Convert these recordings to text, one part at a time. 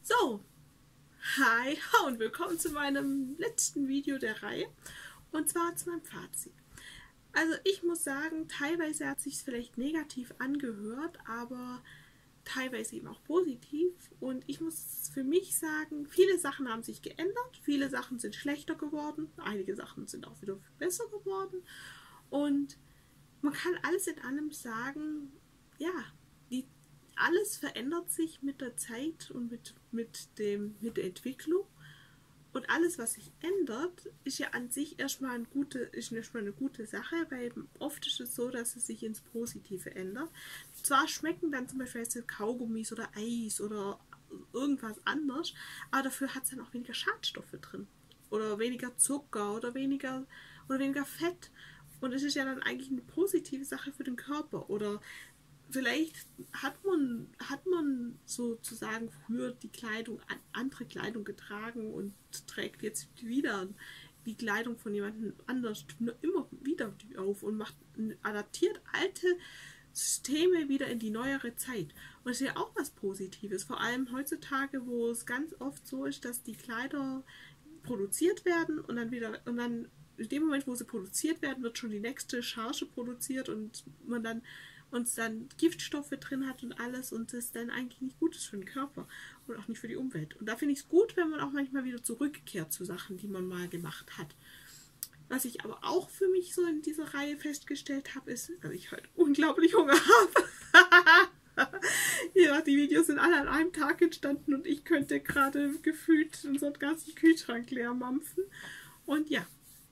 So, hi und willkommen zu meinem letzten Video der Reihe und zwar zu meinem Fazit. Also ich muss sagen, teilweise hat es sich vielleicht negativ angehört, aber teilweise eben auch positiv und ich muss für mich sagen, viele Sachen haben sich geändert, viele Sachen sind schlechter geworden, einige Sachen sind auch wieder besser geworden und man kann alles in allem sagen, ja, alles verändert sich mit der Zeit und mit der Entwicklung. Und alles, was sich ändert, ist ja an sich erstmal eine gute Sache, weil oft ist es so, dass es sich ins Positive ändert. Zwar schmecken dann zum Beispiel Kaugummis oder Eis oder irgendwas anderes, aber dafür hat es dann auch weniger Schadstoffe drin. Oder weniger Zucker oder weniger Fett. Und es ist ja dann eigentlich eine positive Sache für den Körper. Oder vielleicht hat man sozusagen früher andere Kleidung getragen und trägt jetzt wieder die Kleidung von jemandem anders immer wieder auf und adaptiert alte Systeme wieder in die neuere Zeit. Und das ist ja auch was Positives, vor allem heutzutage, wo es ganz oft so ist, dass die Kleider produziert werden und dann in dem Moment, wo sie produziert werden, wird schon die nächste Charge produziert und man dann Giftstoffe drin hat und alles und das dann eigentlich nicht gut ist für den Körper und auch nicht für die Umwelt. Und da finde ich es gut, wenn man auch manchmal wieder zurückkehrt zu Sachen, die man mal gemacht hat. Was ich aber auch für mich so in dieser Reihe festgestellt habe, ist, dass ich heute unglaublich Hunger habe. Ja, die Videos sind alle an einem Tag entstanden und ich könnte gerade gefühlt unseren ganzen Kühlschrank leer mampfen. Und ja,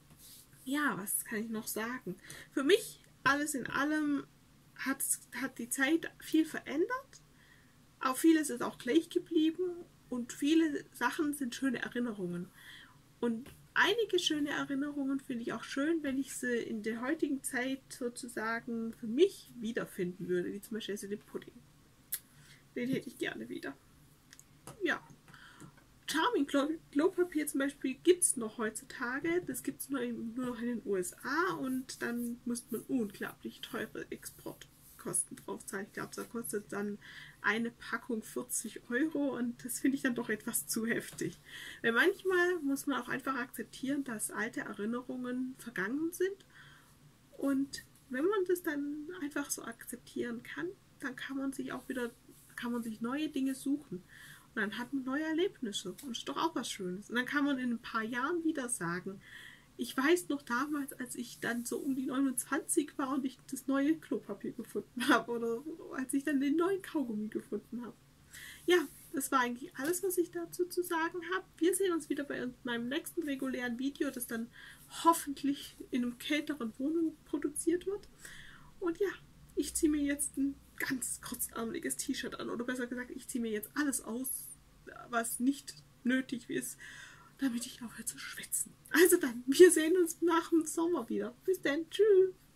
was kann ich noch sagen? Für mich, alles in allem, hat die Zeit viel verändert. Auch vieles ist auch gleich geblieben und viele Sachen sind schöne Erinnerungen. Und einige schöne Erinnerungen finde ich auch schön, wenn ich sie in der heutigen Zeit sozusagen für mich wiederfinden würde, wie zum Beispiel den Pudding. Den hätte ich gerne wieder. Ja. Charming Klopapier zum Beispiel gibt es noch heutzutage. Das gibt es nur noch in den USA und dann muss man unglaublich teure Exportkosten drauf zahlen. Ich glaube, da kostet dann eine Packung 40 € und das finde ich dann doch etwas zu heftig. Weil manchmal muss man auch einfach akzeptieren, dass alte Erinnerungen vergangen sind und wenn man das dann einfach so akzeptieren kann, dann kann man sich neue Dinge suchen. Und dann hat man neue Erlebnisse. Und das ist doch auch was Schönes. Und dann kann man in ein paar Jahren wieder sagen, ich weiß noch damals, als ich dann so um die 29 war und ich das neue Klopapier gefunden habe. Oder als ich dann den neuen Kaugummi gefunden habe. Ja, das war eigentlich alles, was ich dazu zu sagen habe. Wir sehen uns wieder bei meinem nächsten regulären Video, das dann hoffentlich in einer kälteren Wohnung produziert wird. Und ja, ich ziehe mir jetzt ein ganz kurzärmeliges T-Shirt an. Oder besser gesagt, ich ziehe mir jetzt alles aus, was nicht nötig ist, damit ich aufhöre zu schwitzen. Also dann, wir sehen uns nach dem Sommer wieder. Bis dann, tschüss.